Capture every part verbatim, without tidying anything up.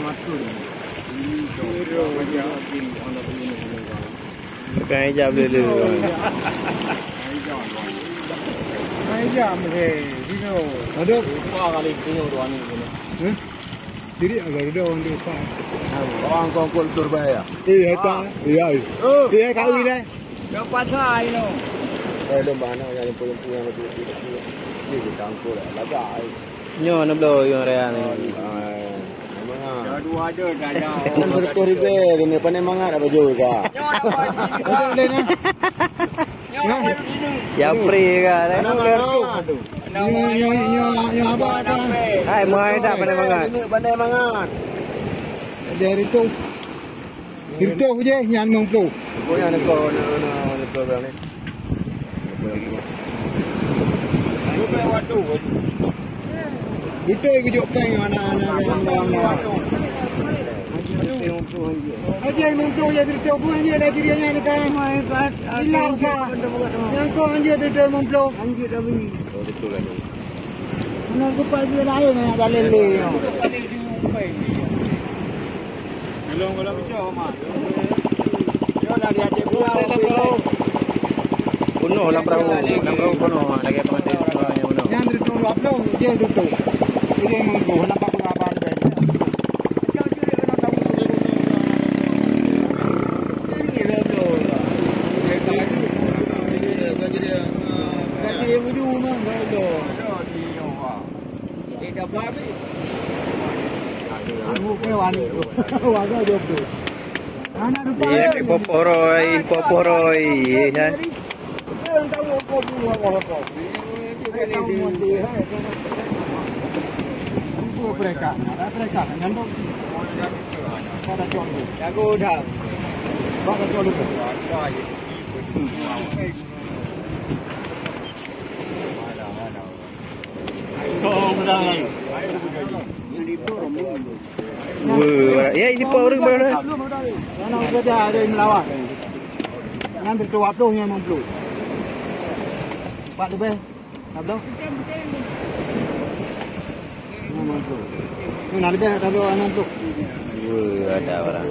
Kain jam dulu. Kain jam deh, dino. Ada apa kali dino doang ni? Diri agak ada orang di depan. Orang kongkol Surabaya. Iya tak, iya. Iya kau ini. Dapat saya ini. Eh, lembah mana yang punya yang lebih lebih ni kita angkut lah. Lagak. Nyo nak blow yang raya ni. Dah dua ada dah dah. Betul ribe, ini pandai mangat apa juga. Boleh ni. Ya free kan. Nyo nyo nyo nyo apa ada? Hai, mai tak pandai mangat. Pandai mangat. Dari tu. Itu je nyan mengpu. Oh yang nak kau nak nak nak program ni. Bukan waktu. Itu yang juk peng anak-anak yang orang. Aje mengpu je itu bukan je dah diri yang ni kan. Hilang kan. Yang kau anje itu mengpu. Anje tapi. Oh betul lah. Mana aku pagi lain nak jalan le. Belum kalau bicara mah. Yo dah lihat dia perahu. Penuh lah perahu. Dalam perahu penuh. Lagi apa mati yang penuh. Yang itu upload je itu. Ini mengpu nampak apa ada. Iya, poporoi, poporoi, ya. Mereka, mereka, nyambung. Pada contoh, jago dah. Pada contoh. Oh, benar. Wah, ya ini power berapa? Yang kerja ada yang melawat. Yang itu waktu yang mempelu. Pak lebih, apa? Mempelu. Ini nak lebih ada orang mempelu. Wah, ada orang.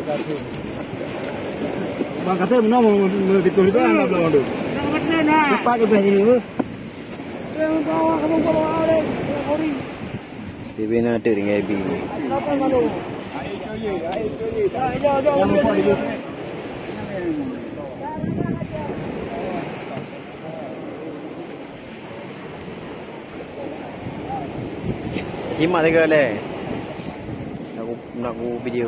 Bang kata mana mau betul itu orang mempelu tu. Cepat lebih ini. Yang bawa kamu bawa ada. Di mana ada dengan ibu. Jimat juga le. Nak nak aku video.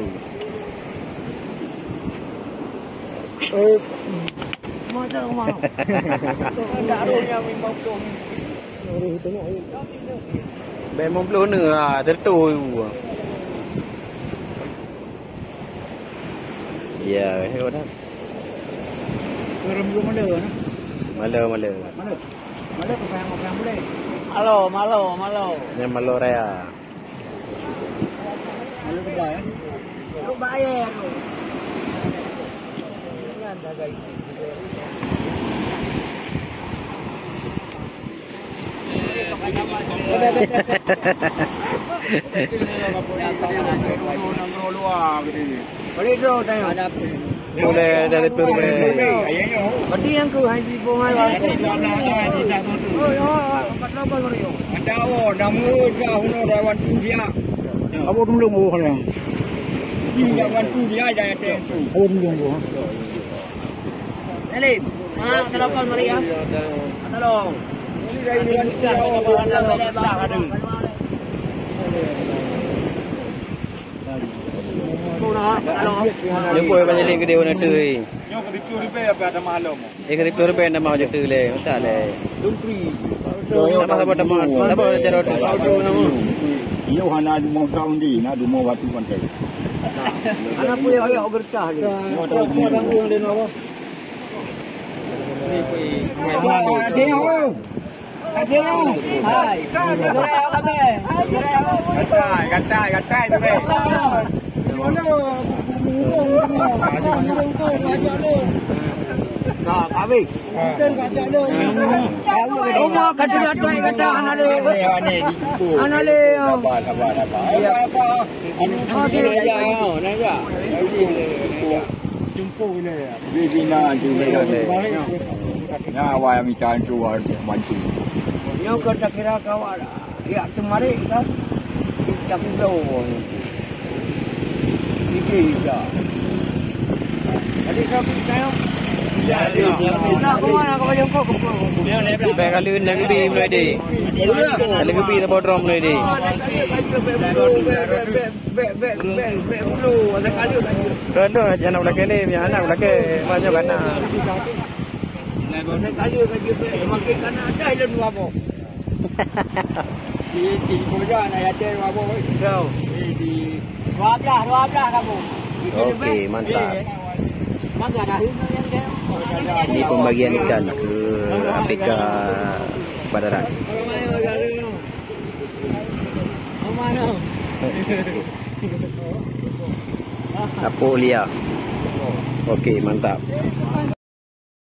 Eh, macam mana? Tak ada yang memang tu. Memang belum lah, tertu. Ya, hebat dah. Orang belum ada, na? Malu, malu. Malu, malu apa yang boleh? Malu, malu, malu. Yang malu raya. Malu berapa ya? Lu bayar lu. Jangan dagai. Boleh dari tur Berarti yang ke haji bunga Ada oh, nama dah hono dah wantu dia. Apa dulu mau kan? Dia wantu dia dah ada. Oh dulu mau. Elim, ah kenapa mari ya? Tolong. Ini dari wanita ada. Dia boleh banyak lagi dia nak tu. Yo ke itu ribe apa ada malam. Eh ke itu ribe nama je tu le, tak le. Dumpri. Nama apa nama? Nama cara auto nama. Iyo hana di mau tahun di, na di mau waktu pantai. Anak punya ayah berkah ni. Mau tahu orang yang dia nawa. Ni pi. Ada yang ada yang. Hai. Gatai, gatai, gatai tu be. Mana burung semua. Burung tu banyak tu. Nah, kami. Kita kacak dia. Rumah kata kata kata anak dia. Anak dia. Sabar, sabar, sabar. Ya apa? Anu dia ya, nak ya. Jumpa bila ya. Bina juga ni. Nah, awak minta tu manci. Yang kata kira kawan. Ya, kemarin kan. Tak tahu. Ini dia. Tadi kau tahu. Ya, nak ke mana kau jumpa kau? Baik kali nak kebi mulai deh. Kali kebi tak bodrom mulai deh. Kalau aja nak belakang ni, yang anak belakang macam mana? Nak kayu kayu makin kanan ada je dua bo. Di di boja nak ada dua bo. Tahu. Di dua belah dua belah kamu. Okey, mantap. Mangga dah yang dia. Ini pembagian ikan ke Afrika Barat. Mana? Apa liar? Okey, mantap.